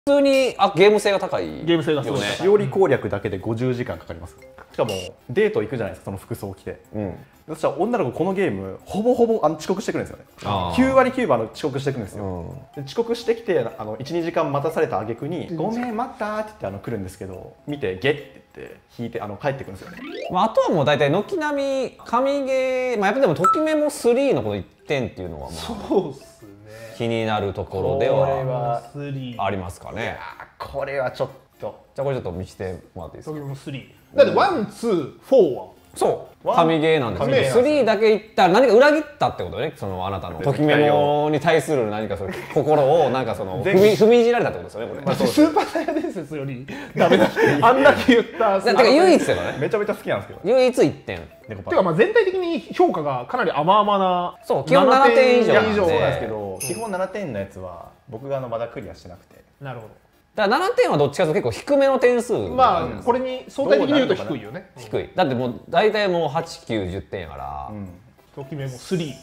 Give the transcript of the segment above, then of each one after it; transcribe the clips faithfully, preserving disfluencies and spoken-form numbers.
普通にあゲーム性が高いゲーム性がすごいね。 しおり攻略だけでごじゅうじかんかかります。しかもデート行くじゃないですか、その服装を着て。うん、そしたら女の子このゲームほぼほぼあの遅刻してくるんですよね。きゅうわりきゅうぶあの遅刻してくるんですよ。うん、で遅刻してきてあのいちにじかん待たされた挙句に「ごめん待った」って言ってあの来るんですけど、見て「ゲッ」って言って引いてあの帰ってくるんですよね。 まあ、あとはもう大体軒並み神ゲー、まあ、やっぱでもときメモスリーのこのいってんっていうのはまあそうっすね、 気になるところではありますかね。いやこれはちょっとじゃあこれちょっと見せてもらっていいですか。 スリーだってワン、ツー、フォーはそう神ゲーなんですけど、スリーだけいったら何か裏切ったってことね。そのあなたのときメモに対する何かその心をなんかその踏み踏みにじられたってことですよね。これスーパーサイヤ伝説よりダメだあんだけ言っただから唯一だよね。 めちゃめちゃ好きなんですけど唯一いってんてかまあ全体的に評価がかなり甘々な。 そう基本ななてん以上なんで。 そうなんですけど基本ななてんのやつは僕があのまだクリアしてなくて。 なるほど。 だからななてんはどっちかというと結構低めの点数。 まあこれに相対的に言うと低いよね。 低い。だってもう大体もうはち、きゅう、じゅってんやから。 ときめもスリー。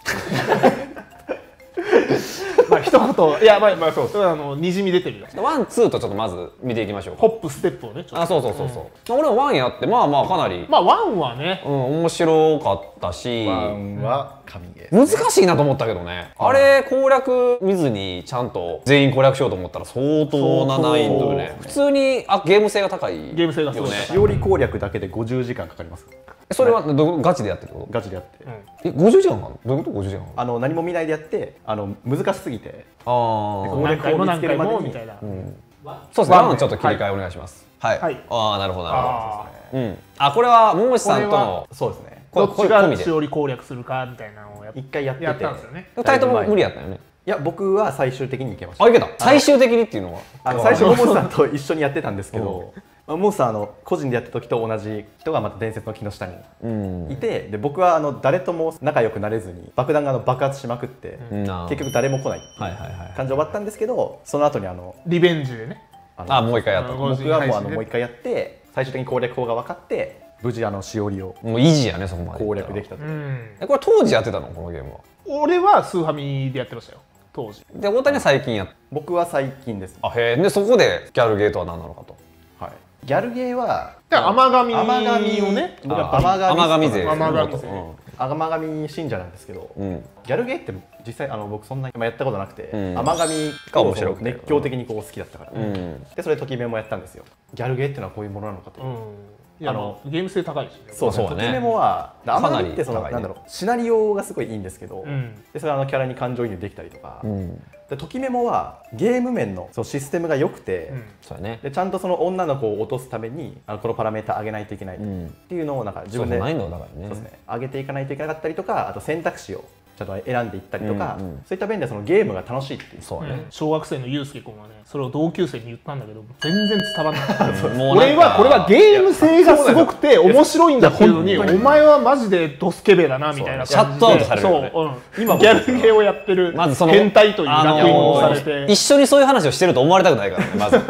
まあ一言いやまあまあそうあのにじみ出てるよ。 ワンツーとちょっとまず見ていきましょう。 ホップステップをね。 あそうそうそうそう。俺もワンやってまあまあかなり。 まあワンはね。 うん面白かったし。 ワンは神ゲー。難しいなと思ったけどね。あれ攻略見ずにちゃんと全員攻略しようと思ったら相当な難易度よね。普通にあゲーム性が高い。 ゲーム性がすごいね。 しおり攻略だけでごじゅうじかんかかります。 それはどガチでやってること？ ガチでやって。 えごじゅうじかんかな？どういうこと？ごじゅうじかん？ あの何も見ないでやってあの難しすぎて。 ああ。 何回も何回もみたいな。 そうですね。ワンちょっと切り替えお願いします。はい。ああなるほどなるほど。うん。あこれは桃地さんとのそうですね。 どっちがしおり攻略するかみたいなのを一回やってたんですよね。 ふたりとも無理やったよね。 いや僕は最終的にいけました。 あいけた。最終的にっていうのは。 あの最初桃地さんと一緒にやってたんですけど。モンスターの個人でやった時と同じ人がまた伝説の木の下にいて、で僕はあの誰とも仲良くなれずに爆弾があの爆発しまくって結局誰も来ない感じで終わったんですけど、その後にあのリベンジでねあもう一回やった。 僕はもうあのもう一回やって最終的に攻略法が分かって無事あのしおりをもう維持やねそこまで攻略できたと。 これ当時やってたのこのゲームは？ 俺はスーファミでやってましたよ当時。 で大谷は最近やった？ 僕は最近です。 あへえ。でそこでギャルゲートは何なのかと。 はい。ギャルゲーは甘神をね、 甘神勢、 甘神信者なんですけど、ギャルゲーって実際あの僕そんなにやったことなくて、甘神が面白く熱狂的にこう好きだったから、でそれときめもやったんですよ。ギャルゲーっていうのはこういうものなのかと。 あのゲーム性高いしね。 そうそう。ときめもは甘神ってそのなんだろうシナリオがすごいいいんですけど、でそれあのキャラに感情移入できたりとか。でときメモはゲーム面のそのシステムが良くて、 そうね、 でちゃんとその女の子を落とすためにあのこのパラメータ上げないといけないっていうのをなんか自分で上げていかないといけなかったりとか、あと選択肢をちゃんと選んでいったりとか、そういった面でそのゲームが楽しいっていう。 そうね。 小学生のゆうすけ君はねそれを同級生に言ったんだけど全然伝わらなかった。俺はこれはゲーム性がすごくて面白いんだっていうのに、お前はマジでドスケベだなみたいな感じでシャットアウトされるよね。今ギャルゲーをやってる変態というラップインをされて、 一緒にそういう話をしてると思われたくないからねまず。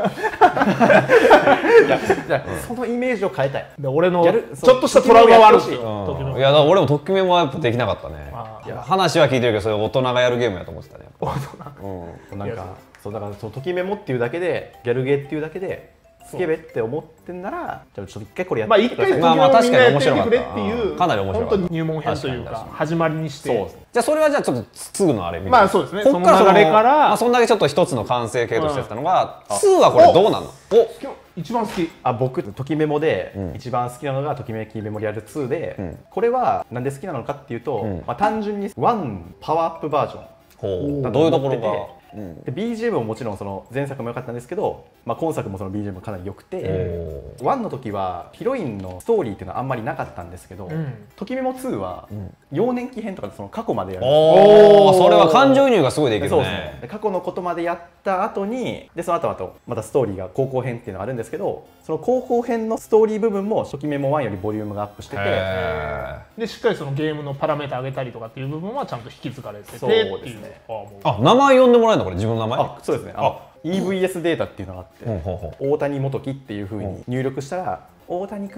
じゃそのイメージを変えたい。 俺のちょっとしたトラウマはあるし。いやだ俺もときめもやっぱできなかったね。話は聞いてるけどそれ大人がやるゲームやと思ってたね。 大人。なんかそうだからそのときメモっていうだけでギャルゲーっていうだけでスケベって思ってんならちょっと一回これやってみてください。 まあ一回ときめもみんなやってみてくれっていうかなり面白かった。本当に入門編というか始まりにして。 じゃあそれはじゃあちょっとすぐのあれみたいな。 まあそうですね。その流れからそんだけちょっと一つの完成形としてやったのがツーはこれどうなの？ お一番好き。 あ僕ときメモで一番好きなのがときめきメモリアルツーで、これはなんで好きなのかっていうと、まあ単純にワンパワーアップバージョン。 どういうところが？ で ビージーエム ももちろんその前作も良かったんですけど、まあ、今作もその ビージーエム かなり良くて、ワンの時はヒロインのストーリーっていうのはあんまりなかったんですけど、ときメモツーは幼年期編とかその過去までやる。 おお、それは感情移入がすごいできるね。 そうですね。過去のことまでやった後に、でその後あとまたストーリーが高校編っていうのがあるんですけど、その高校編のストーリー部分も初期メモワンよりボリュームがアップしてて、 でしっかりそのゲームのパラメータ上げたりとかっていう部分はちゃんと引き継がれててっていう。そうですね。 あ、名前呼んでもらえるのこれ自分の名前？ あ、そうですね。あ、イーブイエス データっていうのがあって、大谷元樹っていう風に入力したら大谷くん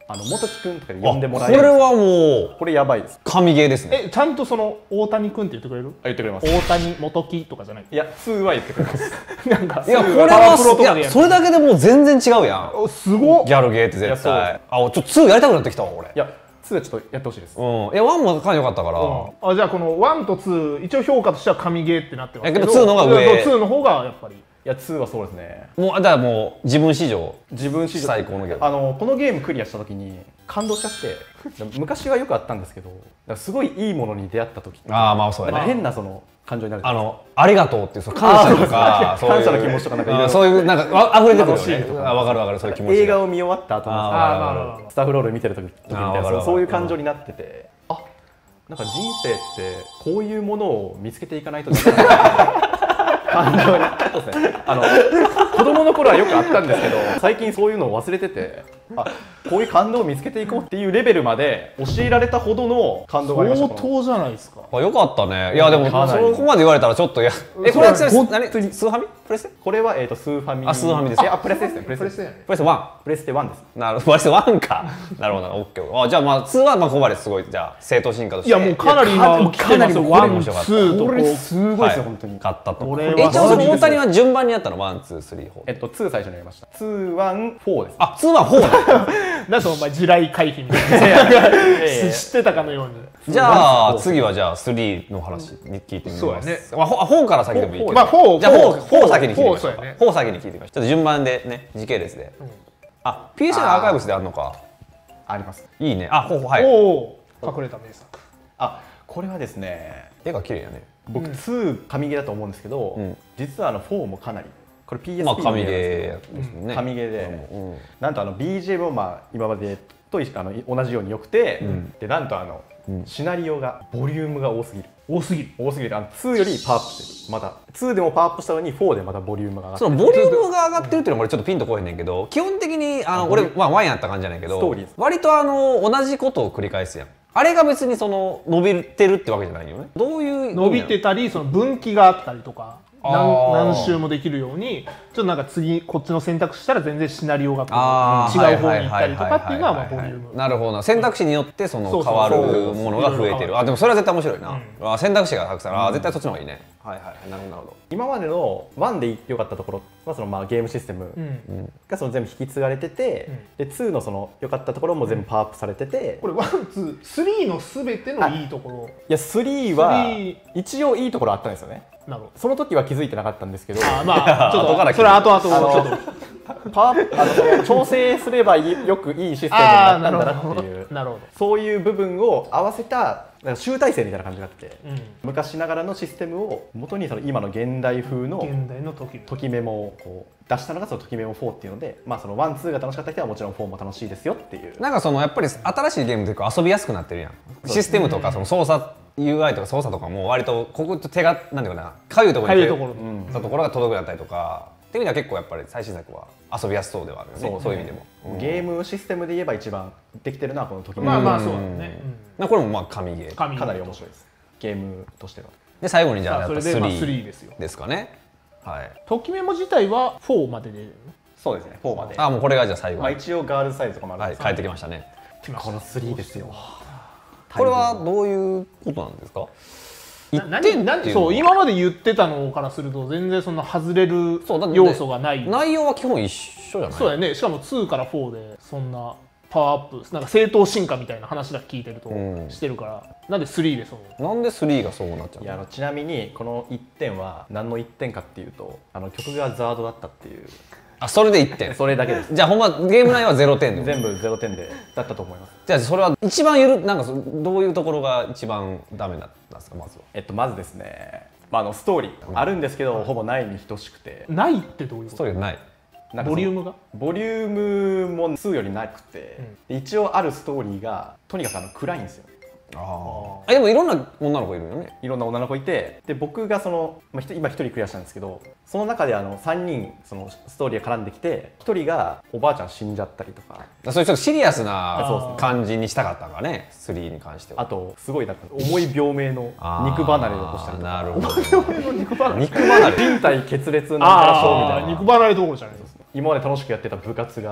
あの元木くんとかで呼んでもらえる。これはもうこれやばいです。 神ゲーですね。 えちゃんとその大谷くんって言ってくれる？ あ言ってくれます。 大谷元木とかじゃない？ いやツーは言ってくれます。 なんかいやこれはいやそれだけでもう全然違うやん。 すごっ。 ギャルゲーって絶対。あちょっとツーやりたくなってきたわ俺。 いやツーはちょっとやってほしいです。 うん。いやワンもかなり良かったから。 あじゃあこのワンとツー一応評価としては神ゲーってなってますけど。 けどツーの方が上。 ツーの方がやっぱり。 いやツーはそうですね。 もうだからもう自分史上自分史上最高のゲーム。 あのこのゲームクリアした時に感動しちゃって昔はよくあったんですけどすごいいいものに出会った時ってああまあそうやね。 変なその感情になる。 あのありがとうっていうその感謝とか感謝の気持ちとかなんかそういうなんか溢れてくるよね。あ分かる分かるそういう気持ち。 映画を見終わった後のスタッフロール見てる時みたいなそういう感情になっててあなんか人生ってこういうものを見つけていかないとダメだ感情にそうですね。あの子供の頃はよくあったんですけど最近そういうのを忘れててあこういう感動を見つけていこうっていうレベルまで教えられたほどの感動がありました。 相当じゃないですか。 あよかったね。いやでもそこまで言われたらちょっといやえこれは何スーファミプレステ？ これはえっとスーファミ。 あスーファミです。 あプレステですね。プレステプレステワン。 プレステワンです。 なるほどプレステワンか。なるほどオッケー。あじゃあまあツーはまあここまですごいじゃあ正当進化として。 いやもうかなり今かなりワンツーとこれすごいですよ本当に。 買ったと。 え一応その大谷は順番にやったのワンツースリーフォー。 えっとツー最初にやりました。ツーワンフォーです。 あツーはフォー。 なんかお前地雷回避みたいな知ってたかのように。 じゃあ次はじゃあスリーの話に聞いてみます。 そうやね。 まあフォーから先でもいいけど。 まあフォーじゃあフォーフォー先に聞いてみましょう。 フォーフォー先に聞いてみましょう。ちょっと順番でね時系列で。あ ピーシー のアーカイブスであるのか。 あります。 いいね。あフォーはい。 おお隠れた名作。 あこれはですね絵が綺麗やね。 僕ツー神ゲーだと思うんですけど実はあのフォーもかなり。これ ピーエスピーまあ神ゲーですもんね。 神ゲーで、なんとあの ビージーエム もまあ今までとあの同じように良くて、でなんとあのシナリオがボリュームが多すぎる。 多すぎる。 多すぎる。あのツーよりパワーアップしてる。またツーでもパワーアップしたのにフォーでまたボリュームが上がってる。 そのボリュームが上がってるっていうのは俺ちょっとピンとこえへんねんけど、基本的にあの俺まあワンやった感じじゃないけど、割とあの同じことを繰り返すやん。あれが別にその伸びてるってわけじゃないよね。どういう伸びてたりその分岐があったりとか。何, 何周もできるようにちょっとなんか次こっちの選択したら全然シナリオがこう違う方に行ったりとかっていうのはまあボリューム。 なるほどな。選択肢によってその変わるものが増えてる。あでもそれは絶対面白いな、うん、あ選択肢がたくさんあ絶対そっちの方がいいね、うん、はいはいなるほどなるほど。 今までのワンで良かったところはそのまあゲームシステムがその全部引き継がれてて、うん、でツーのその良かったところも全部パワーアップされてて、 これワンツースリーの全てのいいところ。 いやスリーは一応いいところあったんですよね。 なるほど。 その時は気づいてなかったんですけど、 あまあちょっとそれは後々ちょっとパワーあの調整すればよくいいシステムになったんだなっていうなるほどそういう部分を合わせた集大成みたいな感じがあって、うん、昔ながらのシステムを元にその今の現代風の現代のときときメモをこう出したのがそのときメモフォーっていうので、まあそのワンツーが楽しかった人はもちろんフォーも楽しいですよっていう。 なんかそのやっぱり新しいゲームというか遊びやすくなってるやん。システムとかその操作 ユーアイ とか操作とかも割とここと手がなんていうかなかゆいところにところが届くようになったりとかっていう意味では結構やっぱり最新作は遊びやすそうではあるよね。そう、そういう意味でも、 うん、ゲームシステムで言えば一番できてるのはこの時まあまあそうだね、 うん、これもまあ神ゲーかなり面白いです。ゲームとしては。 で最後にじゃあやっぱスリーですかね。はい。 ときメモ自体はフォーまでで。 そうですね。フォーまで。 あもうこれがじゃあ最後。 まあ一応ガールサイズとかもあるんです。 はい、帰ってきましたね。 このスリーですよ。 これはどういうことなんですか。 何何そう今まで言ってたのからすると全然そんな外れる要素がない。 内容は基本一緒じゃない。 そうだよね。しかもツーからフォーでそんなパワーアップなんか正当進化みたいな話だけ聞いてるとしてるから、うん、なんでスリーでそうなんでスリーがそうなっちゃうの。 いやあのちなみにこのいってんは何のいってんかっていうとあの曲がザードだったっていう。 あそれでいってん。 それだけです。 じゃあほんまゲーム内容はゼロてんで全部ゼロてんでだったと思います。 じゃあそれは一番ゆるなんかどういうところが一番ダメだったんですか。まずはえっとまずですね、まあ、あのストーリーあるんですけど、うん、ほぼないに等しくて。 ないってどういうこと。 ストーリーがない。 ボリュームがボリュームもツーよりなくて、うん、一応あるストーリーがとにかくあの暗いんですよ。 ああでもいろんな女の子いるよね。 いろんな女の子いてで僕がその、まあ、今ひとりクリアしたんですけどその中であのさんにんそのストーリーが絡んできてひとりがおばあちゃん死んじゃったりとかそういうちょっとシリアスな感じにしたかったからねスリーに関しては。 あとすごいなんか重い病名の肉離れを起こしたりとか。 なるほど肉離れ肉離れ人体決裂なんちゃら症みたいな。 肉離れどころじゃないですか。 今まで楽しくやってた部活が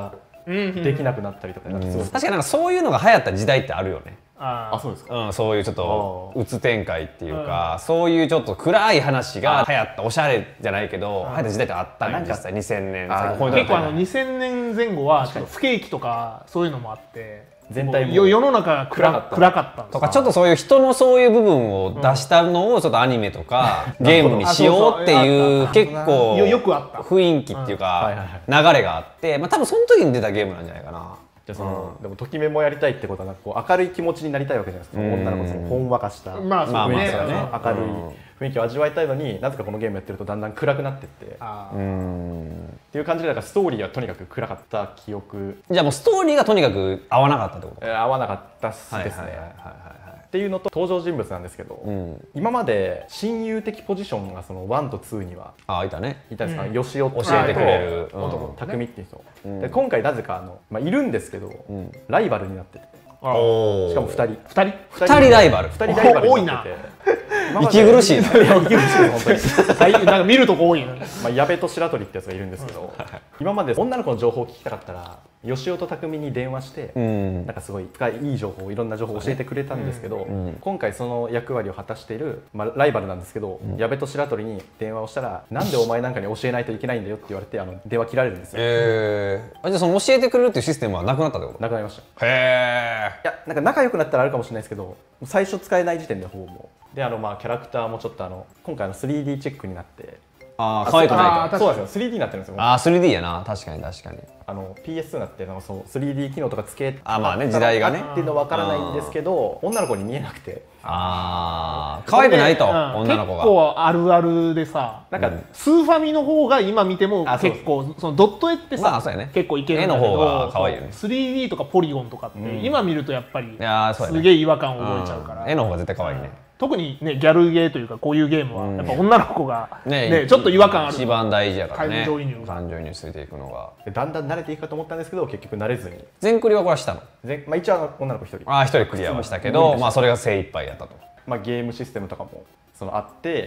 できなくなったりとか、確かになんかそういうのが流行った時代ってあるよね。 あ、そうですか。 うん、そういうちょっとうつ展開っていうか、そういうちょっと暗い話が流行った、おしゃれじゃないけど流行った時代ってあったん実際にせんねん。 結構あのにせんねんぜん後は不景気とかそういうのもあって、 全体も世の中が暗かった暗かったとか、ちょっとそういう人のそういう部分を出したのをちょっとアニメとかゲームにしようっていう結構雰囲気っていうか流れがあって、まあ多分その時に出たゲームなんじゃないかな。 じゃあその、うん、でもときめもやりたいってことはなんかこう明るい気持ちになりたいわけじゃないですか。女の子のほんわかしたまあそうね、 明るい雰囲気を味わいたいのに、なぜかこのゲームやってるとだんだん暗くなっていってっていう感じで、だからストーリーはとにかく暗かった記憶。 じゃあもうストーリーがとにかく合わなかったってこと？ えー、合わなかったですね。っていうのと登場人物なんですけど、うん、今まで親友的ポジションがそのワンとツーにはあいたねいたんですか、よしお教えてくれる匠っていう人、うん、で今回なぜかあの、まあ、いるんですけど、うん、ライバルになってて、 おしかもふたりふたりふたりライバルふたりライバルになってて息苦しいな。息苦しい本当に。なんか見るとこ多いな。 まあ矢部と白鳥ってやつがいるんですけど、今まで女の子の情報を聞きたかったらよしおと匠に電話して、なんかすごいいい情報、いろんな情報を教えてくれたんですけど、今回その役割を果たしている、まあライバルなんですけど、矢部と白鳥に電話をしたら、なんでお前なんかに教えないといけないんだよって言われて、あの電話切られるんですよ。 ええ。あ、じゃあその教えてくれるっていうシステムはなくなったってこと？ なくなりました。 へえ。 いや、なんか仲良くなったらあるかもしれないですけど、最初使えない時点でほぼもう。で、あのまあキャラクターもちょっとあの今回の スリーディー チェックになって、 ああ可愛くないと。そうですよ、スリーディー になってるんですよ。 ああ スリーディー やな、確かに確かに。 あの ピーエスツー になってなんかそう スリーディー 機能とかつけあまあね時代がねっていうのわからないんですけど、女の子に見えなくて。 ああ可愛くないと、女の子が結構あるあるでさ、なんかスーファミの方が今見ても結構そのドット絵ってさ結構いけるんだけど、絵の方が可愛いよね。スリーディー とかポリゴンとかって今見るとやっぱりすげえ違和感を覚えちゃうから、 絵の方が絶対可愛いね。 特にねギャルゲーというかこういうゲームはやっぱ女の子がねちょっと違和感ある。 一番大事やからね。 感情移入感情移入していくのがだんだん慣れていくかと思ったんですけど、結局慣れずに。 全クリはこれはしたの？ 全まあ一応女の子一人。 ああ一人クリアはしたけど、まあそれが精一杯やったと。 まあゲームシステムとかもそのあって、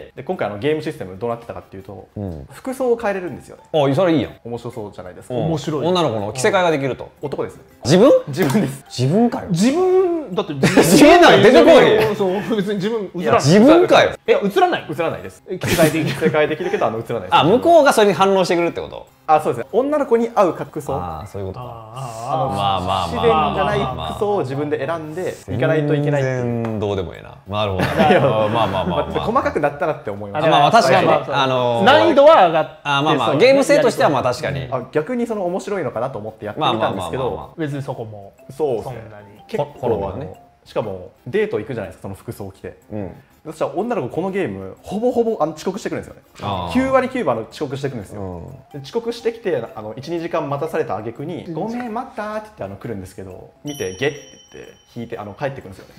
で今回あのゲームシステムどうなってたかっていうと、うん、服装を変えれるんですよね。 おそれいいやん。 面白そうじゃないですか。 面白い。 女の子の着せ替えができると。 男ですね。 自分？ 自分です。 自分かよ。 自分だって自分なら出てこい。 そう別に自分映らない。 自分かよ。 え映らない？ 映らないです。 着せ替えできる。 着せ替えできるけどあの映らないです。 あ向こうがそれに反応してくるってこと？ あそうですね。女の子に合う服装。 ああそういうことか。 あのまあまあ自然じゃない服装を自分で選んでいかないといけないっていう。 全然どうでもいいな。なるほど。まあまあまあまあ。 細かくなったらって思います。 まあ確かにあの難易度は上がって、 あまあまあゲーム性としてはまあ確かに。 あ逆にその面白いのかなと思ってやってみたんですけど、 別にそこもそうそんなに結構あのしかもデート行くじゃないですか、その服装を着て。そしたら女の子このゲームほぼほぼあの遅刻してくるんですよね。きゅうわりきゅうぶあの遅刻してくるんですよ。遅刻してきてあのいちにじかん待たされた挙句に「ごめん待った」って言ってあの来るんですけど、見て「ゲッ」って言って引いてあの帰ってくるんですよね。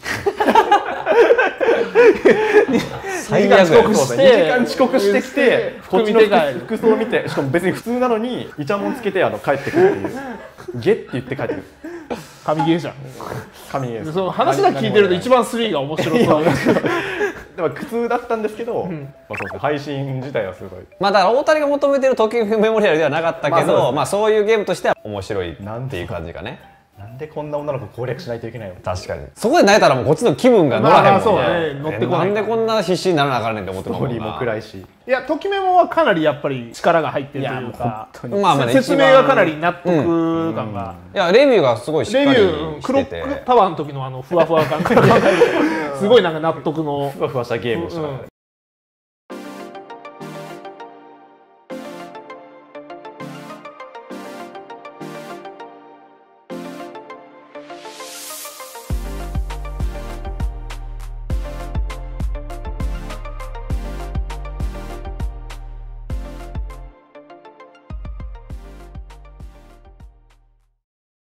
最悪。 にじかん遅刻してきてこっちの服装を見て、しかも別に普通なのにイチャモンつけてあの帰ってくるっていう「ゲッ」って言って帰ってくる。 神ゲーじゃん。 神ゲー。 その話だけ聞いてると一番スリーが面白そう。 でも苦痛だったんですけど、まあそうですね、配信自体はすごい。 まあだから大谷が求めてるトキメモリアルではなかったけど、まあそういうゲームとしては面白いっていう感じかね。 なんでこんな女の子攻略しないといけないの？ 確かに。そこで泣いたらもうこっちの気分が乗らへんもんね。 乗ってこない。 なんでこんな必死にならなあかんねんって思ってるもんな。 ストーリーも暗いし。 いや、ときメモはかなりやっぱり力が入ってるというか、 まあまあ説明がかなり納得感が。 いや、レビューがすごいしっかりしてて。レビュー、 クロックタワーの時のあのふわふわ感から考えると、すごいなんか納得の。 ふわふわしたゲームでした。